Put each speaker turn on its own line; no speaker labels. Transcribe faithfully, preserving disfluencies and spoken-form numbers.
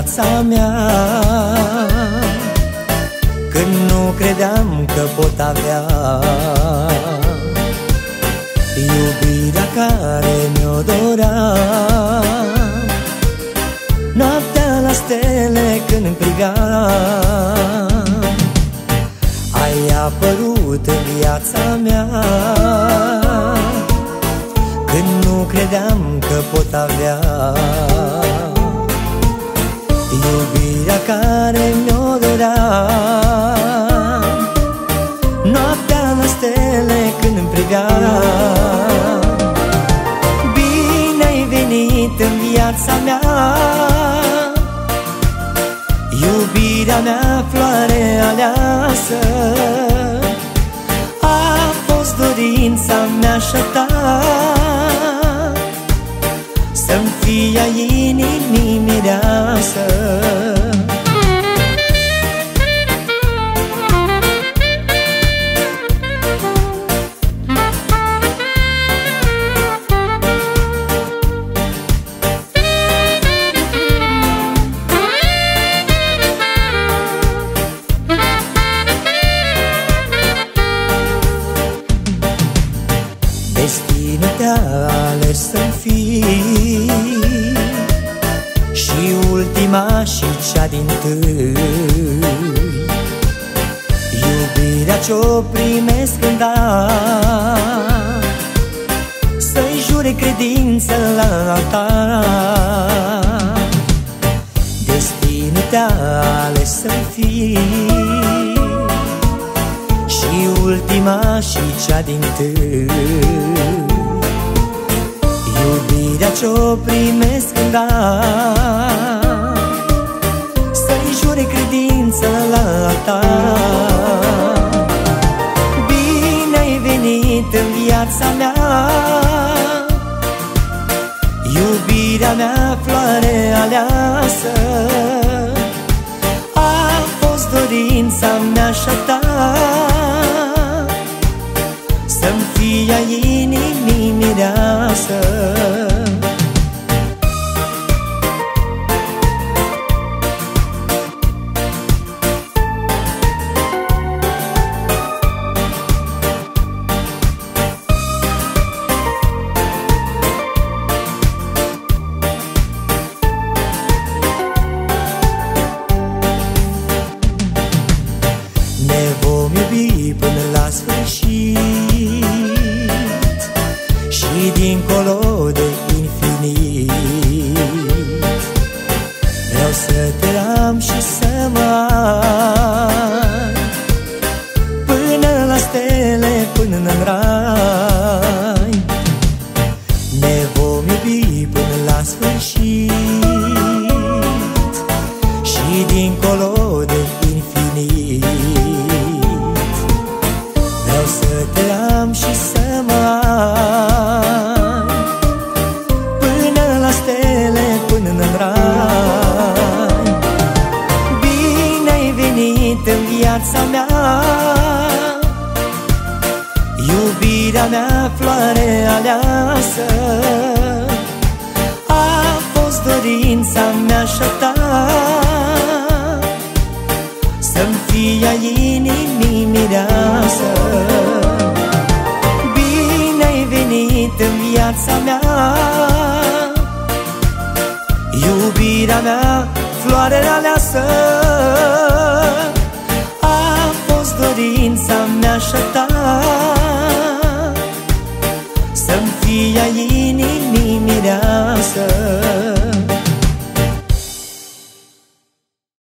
viața mea, când nu credeam că pot avea iubirea care mi-o doream. Noaptea la stele când prigam, ai apărut în viața mea, când nu credeam că pot avea iubirea care mi-o doream. Noaptea la stele când priveam, bine ai venit în viața mea, iubirea mea, floare aleasă. A fost dorința mea și a ta, să-mi fie a inimii mireasă. Destinul te-a ales să-mi fii și ultima și cea din-tâi, iubirea ce-o primesc în dar, să-i jure credință la altar. Destinul te-a ales să-mi fii și ultima și cea din-tâi, iubirea ce-o primesc în dar, să-i jure credință la altar. Bine ai venit în viața mea, iubirea mea, floare aleasă. A fost dorința mea și a ta, să-mi fie a inimii mireasă. Ne vom iubi până la sfârșit și dincolo de infinit. Vreau să te am și să mă ai, până la stele, până în rai. Ne vom iubi până la sfârșit și dincolo de infinit. Vreau să te am și să mă ai, până la stele, până în rai. Bine ai venit în viața mea, iubirea mea, floare aleasă. A fost dorința mea și a ta, să-mi fie a inimii mireasă. Bine ai venit în viața mea, iubirea mea, floare aleasă. A fost dorința mea și a ta, să-mi fie a inimii mireasă.